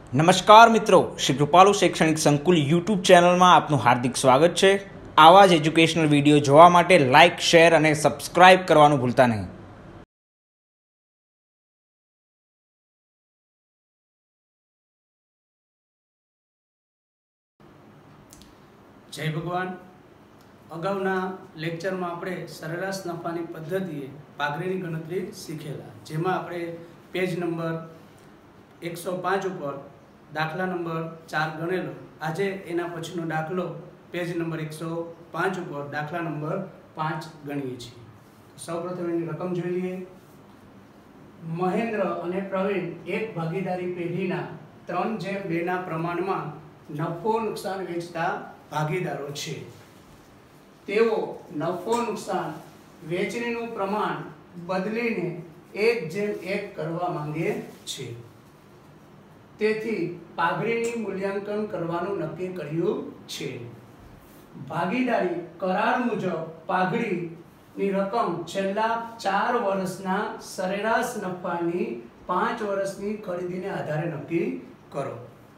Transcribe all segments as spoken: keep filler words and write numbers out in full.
नमस्कार मित्रों, श्री कृपालु शैक्षणिक संकुल यूट्यूब चैनल में आपनु हार्दिक स्वागत है। आवा ज एज्युकेशनल विडियो जोवा माटे लाइक, शेर और सब्सक्राइब करवानुं भूलता नहीं। जय भगवान। अगाउना लेक्चर में आपणे सरेराश नफानी पद्धतिए पाघડીની गणतरी शीखेला, जेमां आपणे पेज नंबर एक सौ पांच पर दाखला नंबर चार गणेलो। आज एना पछीनो दाखलो पेज नंबर एक सौ पांच पर दाखला नंबर पांच गणीए छीए। सौप्रथम एनी रकम जोई लईए। महेन्द्र अने प्रवीण एक भागीदारी पेढीना त्रण जेम बे ना प्रमाणमां नफो नुकसान वेचता भागीदारो छे। तेओ नफो नुकसान वेचणीनुं प्रमाण बदलीने एक जेम एक करवा मांगे छे। तेथी पाघડીની मूल्यांकन करवानुं नक्की कर्युं छे। भागीदारी करार मुजब पाघડીની रकम छेल्ला चार वर्षना सरेराश नफानी पांच वर्षनी खरीदीने आधारे नक्की करो।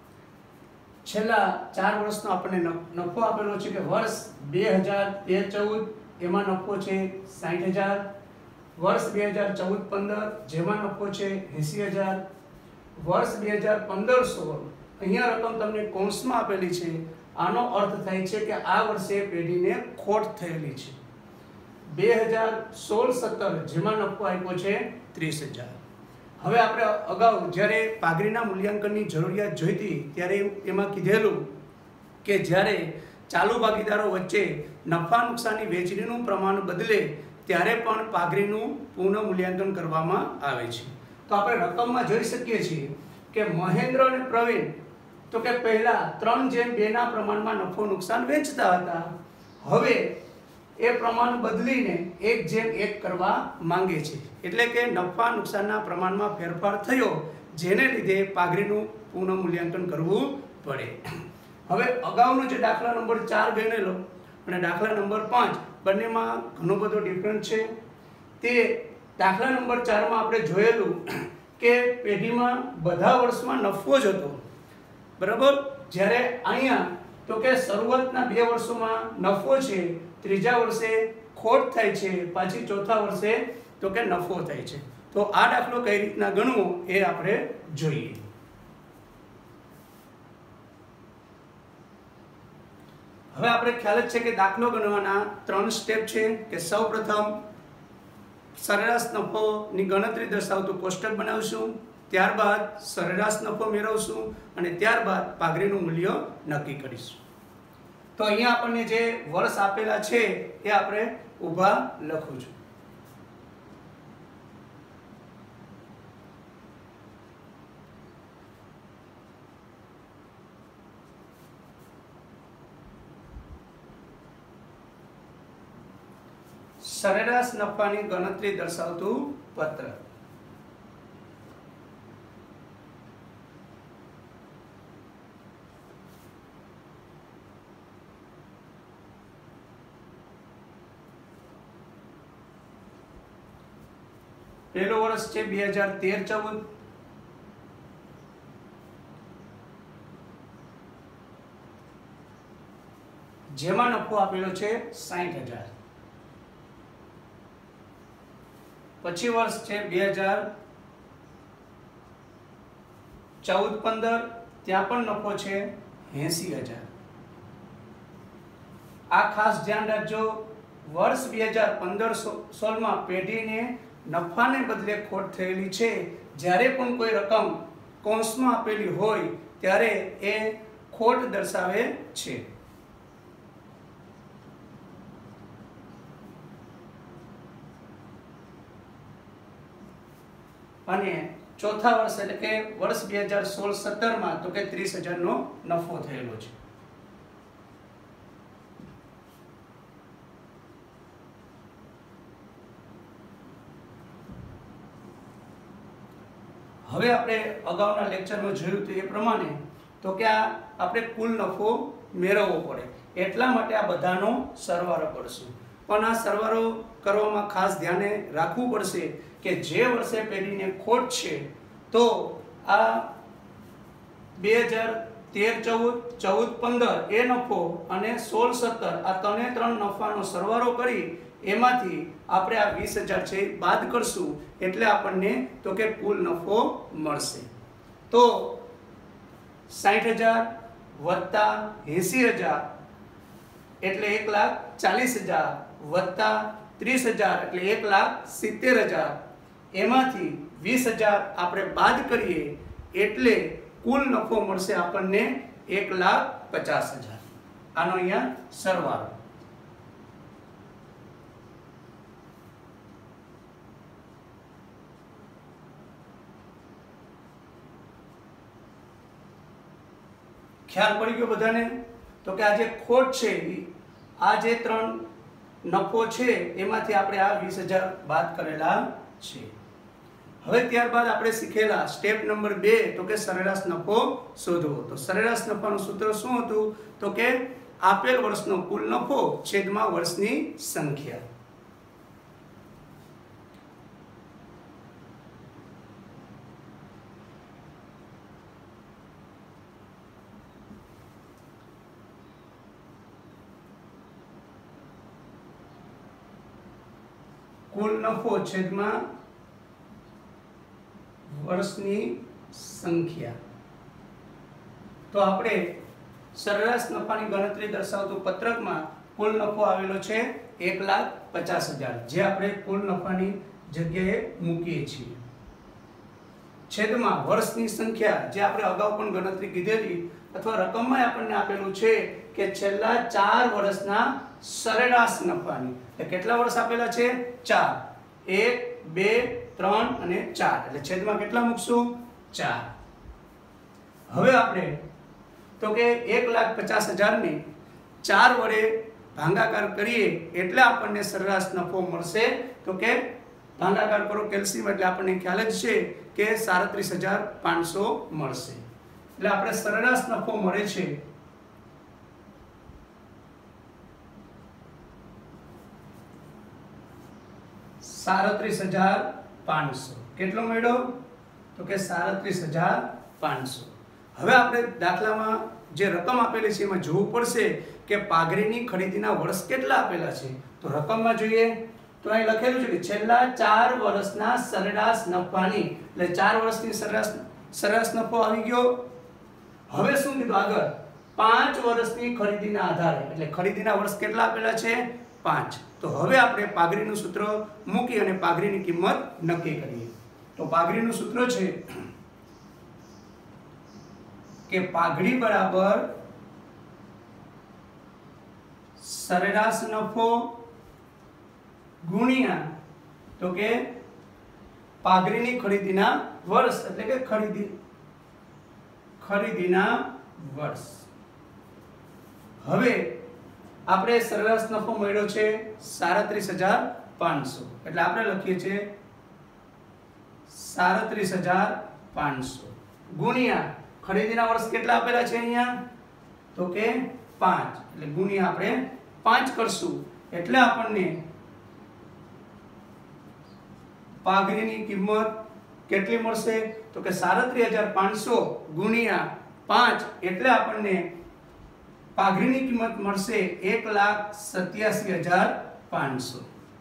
छेल्ला चार वर्षनो आपणे नफो आपेलो छे के वर्ष बे हज़ार तेर चौदह एमां नफो छे साठ हज़ार, वर्ष बे हज़ार चौदह पंदर जेमां नफो छे एसी हज़ार, वर्ष बे हज़ार पंदर सोल अहींया रकम तमने कौंसमां आपेली छे। आनो अर्थ थाय छे के आ वर्षे पेढीने खोट थयेली छे। बे हज़ार सोल सत्तर जेमां नफो आप्यो छे तीस हज़ार। हवे आपणे अगाऊ ज्यारे पाघડીના મૂલ્યાંકનની જરૂરિયાત જોઈતી ત્યારે એમાં કીધેલું કે જ્યારે ચાલુ ભાગીદારો વચ્ચે નફા નુકસાની વેચણીનું પ્રમાણ બદલે ત્યારે પણ પાઘડીનું પુનઃ મૂલ્યાંકન કરવામાં આવે છે। તો આપણે રકમમાં જોઈ શકીએ છીએ કે મહેન્દ્ર અને પ્રવીણ તો કે પહેલા ત્રણ જેમ બે ના પ્રમાણમાં નફો નુકસાન વેચતા હતા, હવે એ પ્રમાણ બદલીને એક જેમ એક કરવા માંગે છે। એટલે કે નફા નુકસાનના પ્રમાણમાં ફેરફાર થયો, જેને લીધે પાઘડીનું પુનઃ મૂલ્યાંકન કરવું પડે। હવે અગાઉનો જે દાખલા નંબર ચાર ગણેલો અને દાખલા નંબર પાંચ બંનેમાં ઘણો બધો ડિફરન્સ છે। તે દાખલા નંબર ચાર માં આપણે જોયેલું કે પેઢીમાં બધા વર્ષમાં નફો જ હતો, બરાબર। જ્યારે અહીંયા તો કે શરૂઆતના બે વર્ષોમાં નફો છે, ત્રીજા વર્ષે ખોટ થાય છે, પાછી ચોથા વર્ષે તો કે નફો થાય છે। તો આ દાખલો કઈ રીતના ગણવો એ આપણે જોઈએ। હવે આપણે ખ્યાલ જ છે કે દાખલો ગણવાના ત્રણ સ્ટેપ છે કે સૌપ્રથમ સરેરાશ નફોની ગણતરી દર્શાવતું કોષ્ટક બનાવશું, ત્યારબાદ સરેરાશ નફો મેળવશું અને ત્યારબાદ પાઘડીનું મૂલ્ય નક્કી કરીશું। તો અહીંયા આપણને જે વર્ષ આપેલા છે એ આપણે ઊભા લખું છું। સરેરાશ નફાની ગણતરી દર્શાવતું પત્ર। પહેલું વર્ષ છે બે હજાર તેર ચૌદ, જેમાં નફો આપેલો છે સાઠ હજાર। પછી વર્ષ છે બે હજાર ચૌદ પંદર, ત્યાં પણ નફો છે એસી હજાર। આ ખાસ ધ્યાન રાખજો, વર્ષ બે હજાર પંદર સોળ માં પેઢીને નફાને બદલે ખોટ થયેલી છે। જ્યારે પણ કોઈ રકમ કૌંસમાં આપેલી હોય ત્યારે એ ખોટ દર્શાવે છે। અને ચોથા વર્ષ એટલે કે વર્ષ બે હજાર સોળ સત્તર માં તો કે ત્રીસ હજાર નો નફો થયેલો છે। હવે આપણે અગાઉના લેક્ચરમાં જોયું તો એ પ્રમાણે તો કે આ આપણે કુલ નફો મેળવવો પડે, એટલા માટે આ બધાનો સરવાળો કરશું। પણ આ સરવાળો કરવામાં ખાસ ધ્યાને રાખવું પડશે કે જે વર્ષે પેઢીને ખોટ છે તો આ બે હજાર તેર ચૌદ ચૌદ પંદર એ નફો અને સોળ સત્તર આ ત્રણે ત્રણ નફાનો સરવાળો કરી એમાંથી આપણે આ વીસ હજાર છે બાદ કરશું એટલે આપણને તો કે કુલ નફો મળશે. તો સાઠ હજાર વત્તા એંસી હજાર એટલે એક લાખ ચાલીસ હજાર વત્તા ત્રીસ હજાર એટલે એક લાખ સિત્તેર હજાર એમાંથી વીસ હજાર આપણે બાદ કરીએ એટલે કુલ નફો મળશે આપણને એક લાખ પચાસ હજાર. આનો અહીંયા સરવાળો. ખ્યાલ પડી ગયો બધાને? તો કે આ જે ખોટ છે આ જે ત્રણ નફો છે એમાંથી આપણે આ વીસ હજાર બાદ કરેલા છે. હવે ત્યારબાદ આપણે શીખેલા સ્ટેપ નંબર બે તો કે સરેરાશ નફો શોધવો. તો સરેરાશ નફાનું સૂત્ર શું હતું? તો કે આપેલ વર્ષનો કુલ નફો છેદમાં વર્ષની સંખ્યા. કુલ નફો છેદમાં વર્ષની સંખ્યા. તો આપણે સરેરાશ નફાની ગણતરી દર્શાવતું પત્રકમાં કુલ નફો આવેલો છે એક લાખ પચાસ હજાર જે આપણે કુલ નફાની જગ્યાએ મૂકીએ છીએ. છેદમાં વર્ષની સંખ્યા જે આપણે અગાઉ પણ ગણતરી કીધેલી અથવા રકમમાં આપણને આપેલું છે કે છેલ્લા ચાર વર્ષના સરેરાશ નફાની. એટલે કેટલા વર્ષ આપેલા છે? ચાર. એક બે ત્રણ અને ચાર એટલે છેદમાં કેટલા મૂકશું? ચાર. હવે આપણે તો કે એક લાખ પચાસ હજાર ને ચાર વડે ભાગાકાર કરીએ એટલે આપણને સરેરાશ નફો મળશે. તો કે ભાગાકાર કરો કેલ્શિયમ એટલે આપણને ખ્યાલ જ છે કે સાડત્રીસ હજાર પાંચસો મળશે. એટલે આપણે સરેરાશ નફો મળે છે સાડત્રીસ હજાર પાંચસો. કેટલો મળ્યો? તો કે સાડત્રીસ હજાર પાંચસો. હવે આપણે દાખલામાં જે રકમ આપેલી છે એમાં જોવું પડશે કે પાઘડીની ખરીદીના વર્ષ કેટલા આપેલા છે. તો રકમમાં જોઈએ તો અહીં લખેલું છે કે છેલ્લા ચાર વર્ષના સરેરાશ નફાની એટલે ચાર વર્ષની સરેરાશ સરેરાશ નફો આવી ગયો. હવે શું કીધું આગળ? પાંચ વર્ષની ખરીદીના આધારે એટલે ખરીદીના વર્ષ કેટલા આપેલા છે? પાંચ. તો હવે આપણે પાઘડીનું સૂત્ર મૂકી અને પાઘડીની કિંમત નક્કી કરીએ. તો પાઘડીનું સૂત્ર છે કે પાઘડી બરાબર સરેરાશ નફો ગુણ્યા તો કે પાઘડીની ખરીદીના વર્ષ એટલે કે ખરીદી ખરીદીના વર્ષ. હવે આપણે સરેરાશ નફો મળ્યો છે સાડત્રીસ હજાર પાંચસો એટલે આપણે લખીએ છીએ સાડત્રીસ હજાર પાંચસો ગુણ્યા ખરીદીના વર્ષ કેટલા આપેલા છે અહીંયા? તો કે પાંચ એટલે ગુણ્યા આપણે પાંચ કરશું એટલે આપણને પાઘડીની કિંમત કેટલી મળશે? તો કે સાડત્રીસ હજાર પાંચસો ગુણ્યા પાંચ એટલે આપણને પાઘડીની કિંમત મળશે એક લાખ સત્યાસી હજાર પાંચસો.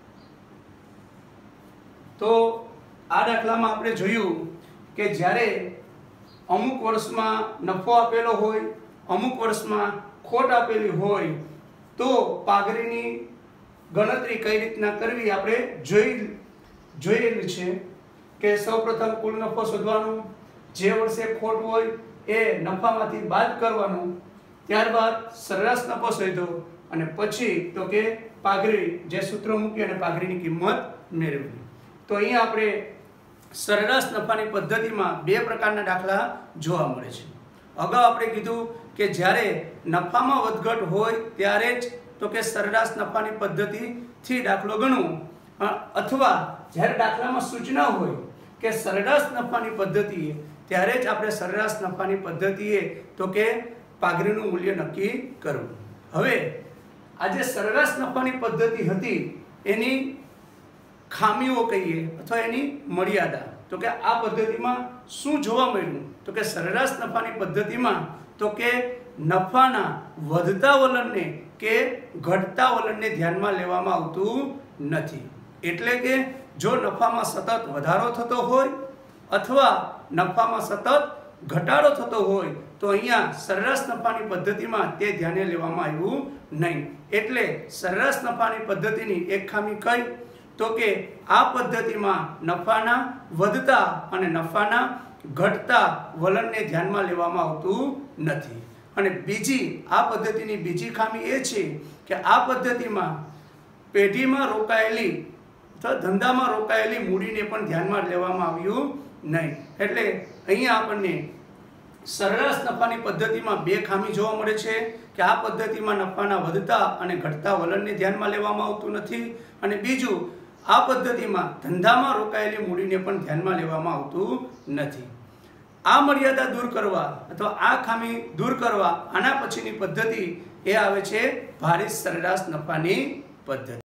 તો આ દાખલામાં આપણે જોયું કે જ્યારે અમુક વર્ષમાં નફો આપેલો હોય અમુક વર્ષમાં ખોટ આપેલી હોય તો પાઘડીની ગણતરી કઈ રીતના કરવી આપણે જોઈ જોયેલું છે કે સૌપ્રથમ કુલ નફો શોધવાનો. જે વર્ષે ખોટ હોય એ નફામાંથી બાદ કરવાનું. ત્યારબાદ સરેરાશ નફો શોધ્યો અને પછી તો કે પાઘડી જે સૂત્ર મૂકી અને પાઘડીની કિંમત મેળવવી. તો અહીંયા આપણે સરેરાશ નફાની પદ્ધતિમાં બે પ્રકારના દાખલા જોવા મળે છે. અગાઉ આપણે કીધું કે જ્યારે નફામાં વધઘટ હોય ત્યારે જ તો કે સરેરાશ નફાની પદ્ધતિથી દાખલો ગણવો અથવા જ્યારે દાખલામાં સૂચના હોય કે સરેરાશ નફાની પદ્ધતિએ ત્યારે જ આપણે સરેરાશ નફાની પદ્ધતિએ તો કે પાઘડીનું મૂલ્ય નક્કી કરવું. હવે આ જે સરેરાશ નફાની પદ્ધતિ હતી એની ખામીઓ કહીએ અથવા એની મર્યાદા તો કે આ પદ્ધતિમાં શું જોવા મળ્યું? તો કે સરેરાશ નફાની પદ્ધતિમાં તો કે નફાના વધતા વલણને કે ઘટતા વલણને ધ્યાનમાં લેવામાં આવતું નથી. એટલે કે જો નફામાં સતત વધારો થતો હોય અથવા નફામાં સતત ઘટાડો થતો હોય તો અહીંયા સરેરાશ નફાની પદ્ધતિમાં તે ધ્યાને લેવામાં આવ્યું નહીં. એટલે સરેરાશ નફાની પદ્ધતિની એક ખામી કઈ? તો કે આ પદ્ધતિમાં નફાના વધતા અને નફાના ઘટતા વલણને ધ્યાનમાં લેવામાં આવતું નથી. અને બીજી આ પદ્ધતિની બીજી ખામી એ છે કે આ પદ્ધતિમાં પેઢીમાં રોકાયેલી અથવા ધંધામાં રોકાયેલી મૂડીને પણ ધ્યાનમાં લેવામાં આવ્યું નહીં. એટલે અહીંયા આપણને સરેરાશ નફાની પદ્ધતિમાં બે ખામી જોવા મળે છે કે આ પદ્ધતિમાં નફાના વધતા અને ઘટતા વલણને ધ્યાનમાં લેવામાં આવતું નથી. અને બીજું, આ પદ્ધતિમાં ધંધામાં રોકાયેલી મૂડીને પણ ધ્યાનમાં લેવામાં આવતું નથી. આ મર્યાદા દૂર કરવા અથવા આ ખામી દૂર કરવા આના પછીની પદ્ધતિ એ આવે છે ભારિત સરેરાશ નફાની પદ્ધતિ.